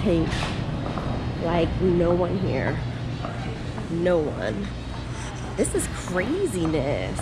pink. Like, no one here. No one. This is craziness.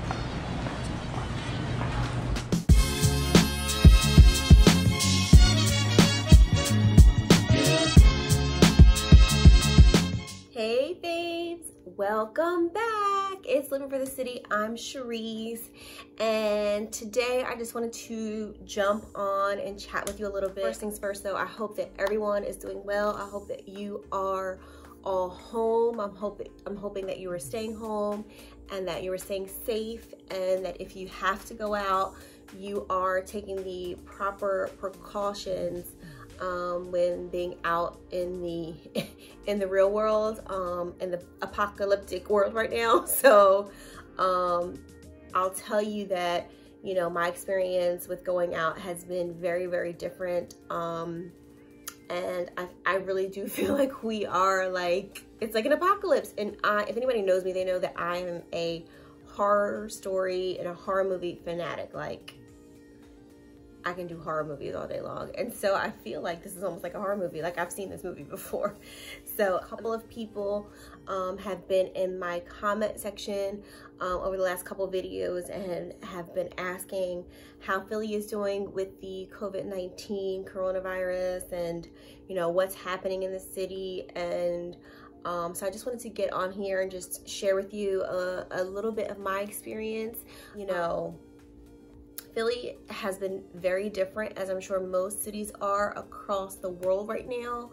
Hey babes, welcome back. It's Living for the City. I'm Cherise, and today I just wanted to jump on and chat with you a little bit. First things first though, I hope that everyone is doing well. I hope that you are all home. I'm hoping that you are staying home and that you are staying safe, and that if you have to go out, you are taking the proper precautions when being out in the real world, in the apocalyptic world right now. So I'll tell you that, you know, my experience with going out has been very, very different. And I really do feel like we are like, it's like an apocalypse. And if anybody knows me, they know that I am a horror story and a horror movie fanatic. Like, I can do horror movies all day long. And so I feel like this is almost like a horror movie. Like, I've seen this movie before. So a couple of people have been in my comment section over the last couple of videos and have been asking how Philly is doing with the COVID-19 coronavirus, and, you know, what's happening in the city. And so I just wanted to get on here and just share with you a little bit of my experience. You know, Philly has been very different, as I'm sure most cities are across the world right now.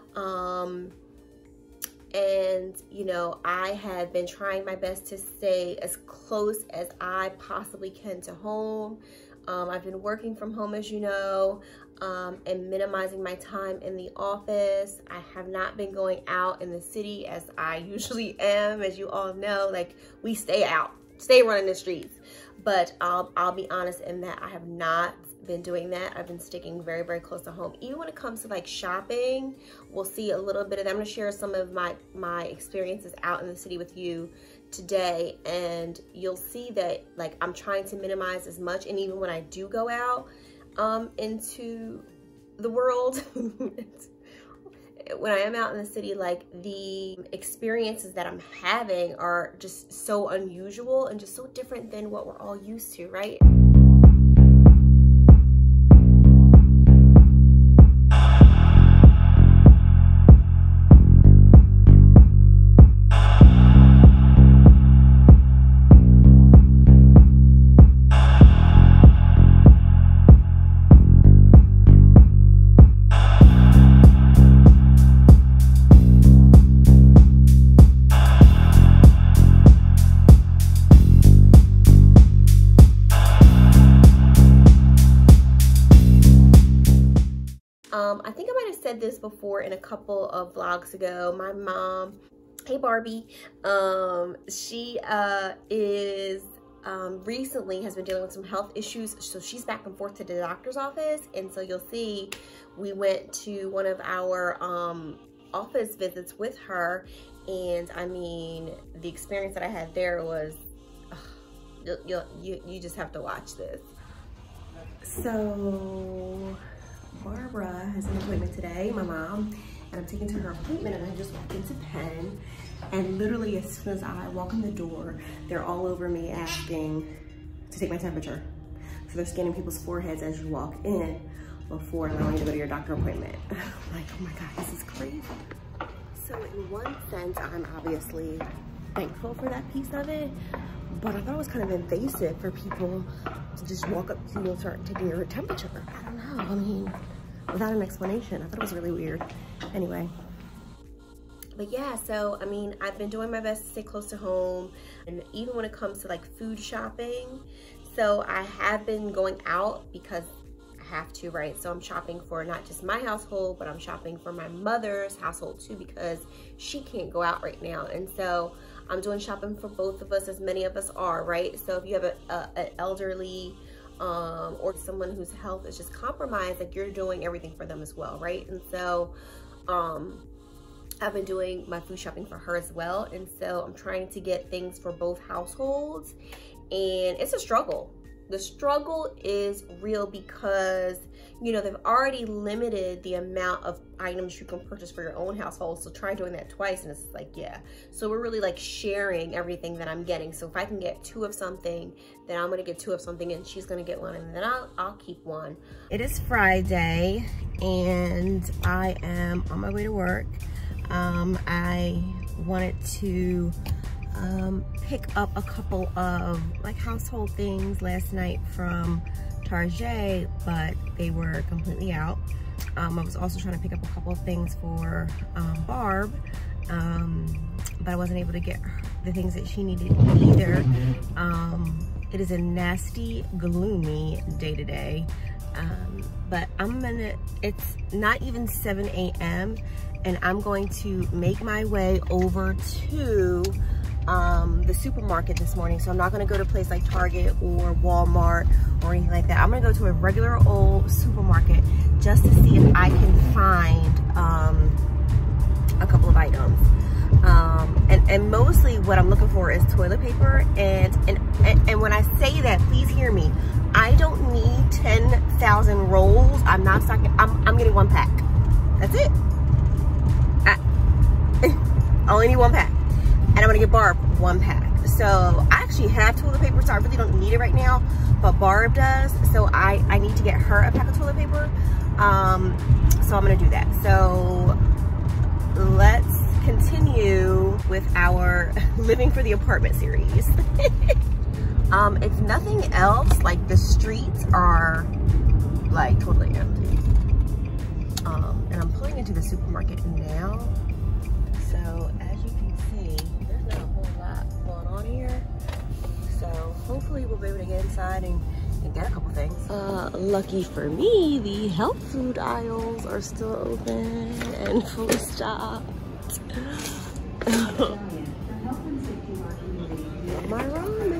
And, you know, I have been trying my best to stay as close as I possibly can to home. I've been working from home, as you know, and minimizing my time in the office. I have not been going out in the city as I usually am, as you all know. Like, we stay out, stay running the streets. But I'll be honest in that I have not been doing that. I've been sticking very, very close to home. Even when it comes to like shopping, we'll see a little bit of that. I'm gonna share some of my experiences out in the city with you today, and you'll see that like I'm trying to minimize as much. And even when I do go out into the world, when I am out in the city, like, the experiences that I'm having are just so unusual and just so different than what we're all used to, right? I think I might have said this before in a couple of vlogs ago. My mom, hey Barbie, she is recently has been dealing with some health issues, so she's back and forth to the doctor's office. And so you'll see we went to one of our office visits with her, and I mean, the experience that I had there was you just have to watch this. So Barbara has an appointment today, my mom, and I'm taking to her appointment, and I just walked into Penn, and literally as soon as I walk in the door, they're all over me asking to take my temperature. So they're scanning people's foreheads as you walk in before allowing you to go to your doctor appointment. I'm like, oh my God, this is crazy. So in one sense, I'm obviously thankful for that piece of it, but I thought it was kind of invasive for people to just walk up to you and start taking your temperature. I don't know, I mean, without an explanation. I thought it was really weird. Anyway, but yeah, so I mean, I've been doing my best to stay close to home, and even when it comes to like food shopping. So I have been going out because I have to, right? So I'm shopping for not just my household, but I'm shopping for my mother's household too, because she can't go out right now. And so I'm doing shopping for both of us, as many of us are, right? So if you have an elderly or someone whose health is just compromised, like, you're doing everything for them as well, right? And so I've been doing my food shopping for her as well. And so I'm trying to get things for both households, and it's a struggle. The struggle is real because, you know, they've already limited the amount of items you can purchase for your own household. So try doing that twice, and it's like, yeah. So we're really like sharing everything that I'm getting. So if I can get 2 of something, then I'm gonna get 2 of something, and she's gonna get 1, and then I'll keep 1. It is Friday, and I am on my way to work. I wanted to pick up a couple of like household things last night from Target, but they were completely out. I was also trying to pick up a couple of things for Barb, but I wasn't able to get the things that she needed either. It is a nasty, gloomy day today, but it's not even 7 a.m. and I'm going to make my way over to the supermarket this morning. So I'm not gonna go to a place like Target or Walmart or anything like that. I'm gonna go to a regular old supermarket just to see if I can find a couple of items. And mostly what I'm looking for is toilet paper. And when I say that, please hear me. I don't need 10,000 rolls. I'm not stocking. I'm getting 1 pack. That's it. I only need 1 pack. And I'm gonna get Barb 1 pack. So I actually have toilet paper, so I really don't need it right now, but Barb does. So I need to get her a pack of toilet paper. So I'm gonna do that. So let's continue with our Living for the Apartment series. If nothing else, like the streets are like totally empty. And I'm pulling into the supermarket now. So as you can see, there's not a whole lot going on here. So hopefully we'll be able to get inside and get a couple things. Lucky for me, the health food aisles are still open and fully stocked. My ramen.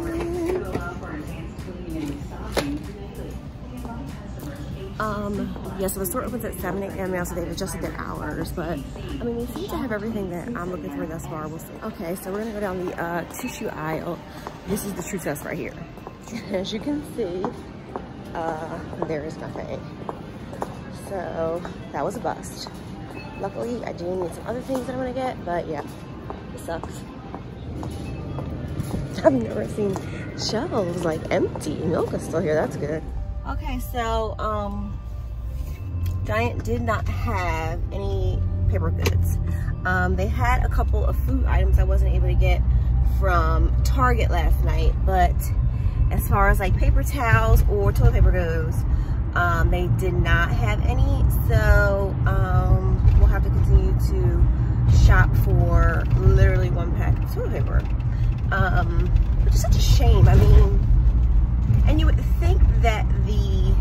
Yeah, so the store opens at 7 a.m. now, so they've adjusted their hours, but I mean, they seem to have everything that I'm looking for thus far. We'll see. Okay, so we're gonna go down the tissue aisle. This is the true test right here. As you can see, there is nothing. So that was a bust. Luckily, I do need some other things that I'm gonna get, but yeah, it sucks. I've never seen shelves like empty. Milk is still here, that's good. Okay, so Giant did not have any paper goods. They had a couple of food items I wasn't able to get from Target last night, but as far as like paper towels or toilet paper goes, they did not have any. So we'll have to continue to shop for literally 1 pack of toilet paper, which is such a shame. I mean, and you would think that the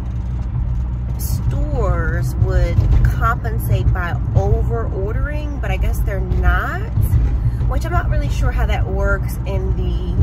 stores would compensate by over ordering, but I guess they're not, which I'm not really sure how that works in the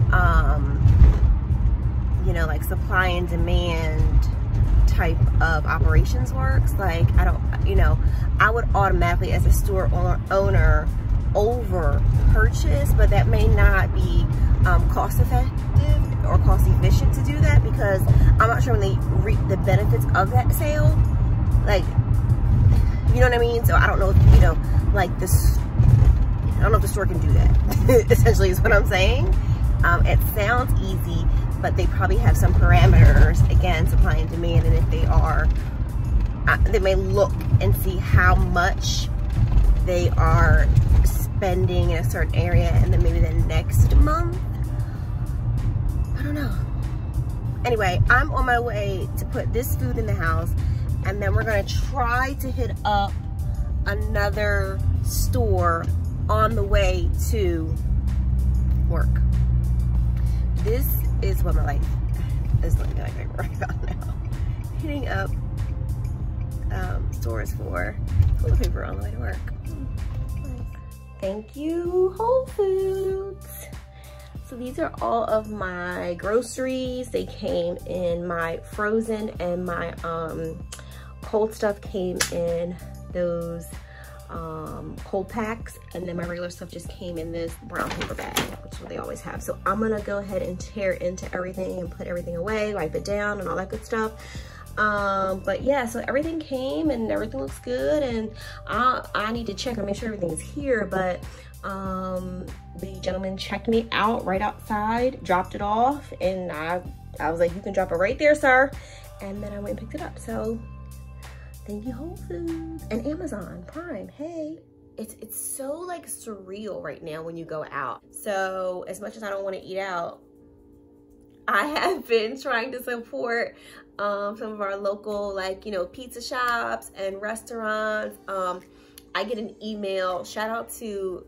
you know, like supply and demand type of operations works. Like, I don't, you know, I would automatically as a store owner over purchase, but that may not be cost effective or cost efficient to do that, because I'm not sure when they reap the benefits of that sale, like, you know what I mean? So I don't know if, you know, like this, I don't know if the store can do that. Essentially is what I'm saying. It sounds easy, but they probably have some parameters, again, supply and demand, and if they are, they may look and see how much they are spending in a certain area, and then maybe the next month, I don't know. Anyway, I'm on my way to put this food in the house, and then we're gonna try to hit up another store on the way to work. This is what my life is looking like right about now. Hitting up stores for toilet paper on the way to work. Thank you, Whole Foods. So these are all of my groceries. They came in my frozen, and my cold stuff came in those cold packs, and then my regular stuff just came in this brown paper bag, which is what they always have. So I'm gonna go ahead and tear into everything and put everything away, wipe it down and all that good stuff. But yeah, so everything came and everything looks good, and I need to check and make sure everything's here. But the gentleman checked me out right outside, dropped it off, and I was like, you can drop it right there, sir. And then I went and picked it up. So thank you, Whole Foods and Amazon Prime. Hey, it's so like surreal right now when you go out. So as much as I don't want to eat out, I have been trying to support some of our local, like, you know, pizza shops and restaurants. I get an email, shout out to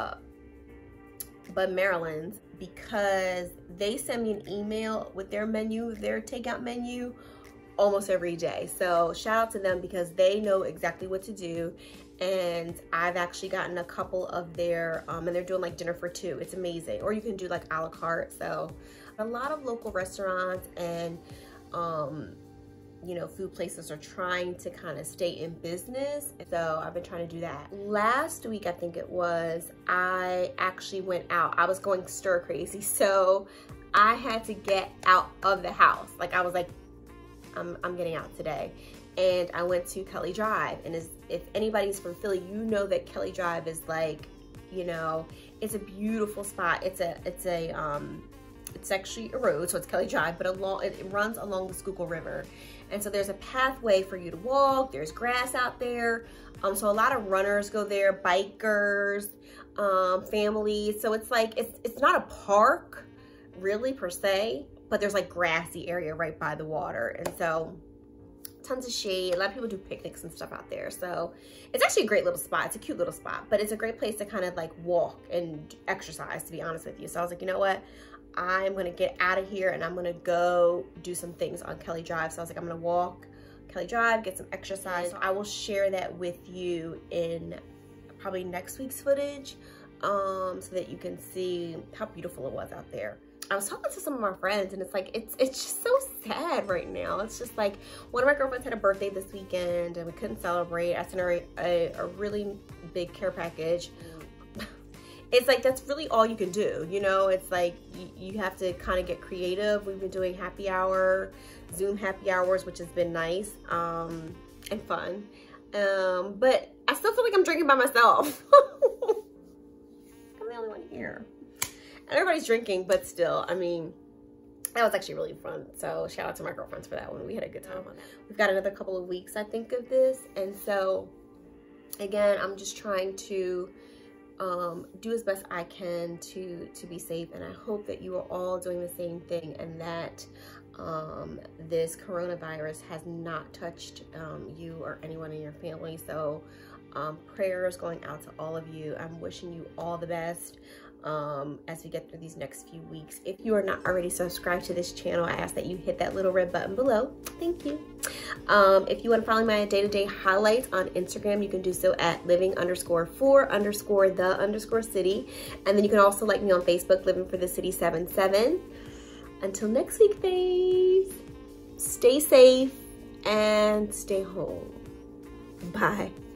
Bud Maryland's, because they send me an email with their menu, their takeout menu, almost every day. So shout out to them because they know exactly what to do. And I've actually gotten a couple of their, and they're doing like dinner for two. It's amazing. Or you can do like a la carte. So a lot of local restaurants and, you know, food places are trying to kind of stay in business. So I've been trying to do that. Last week, I think it was, I actually went out. I was going stir crazy. So I had to get out of the house. Like I was like, I'm getting out today. And I went to Kelly Drive. And if anybody's from Philly, you know that Kelly Drive is like, you know, it's a beautiful spot. It's actually a road, so it's Kelly Drive, but it runs along the Schuylkill River. And so there's a pathway for you to walk. There's grass out there. So a lot of runners go there, bikers, families. So it's like, it's not a park really per se, but there's like grassy area right by the water. And so tons of shade. A lot of people do picnics and stuff out there. So it's actually a great little spot. It's a cute little spot, but it's a great place to kind of like walk and exercise, to be honest with you. So I was like, you know what? I'm gonna get out of here and I'm gonna go do some things on Kelly Drive. So I was like, I'm gonna walk Kelly Drive, get some exercise. I will share that with you in probably next week's footage, so that you can see how beautiful it was out there. I was talking to some of my friends and it's like, it's just so sad right now. It's just like, one of my girlfriends had a birthday this weekend and we couldn't celebrate. I sent her a really big care package. It's like, that's really all you can do, you know? It's like, you have to kind of get creative. We've been doing happy hour, Zoom happy hours, which has been nice and fun. But I still feel like I'm drinking by myself. I'm the only one here. And everybody's drinking, but still, I mean, that was actually really fun. So shout out to my girlfriends for that one. We had a good time on that. We've got another couple of weeks, I think, of this. And so, again, I'm just trying to do as best I can to be safe, and I hope that you are all doing the same thing, and that this coronavirus has not touched you or anyone in your family. So prayers going out to all of you. I'm wishing you all the best as we get through these next few weeks. If you are not already subscribed to this channel, I ask that you hit that little red button below. Thank you. If you want to follow my day-to-day highlights on Instagram, you can do so at living_for_the_city. And then you can also like me on Facebook, Living for the City 77. Until next week, babes, stay safe and stay home. Bye.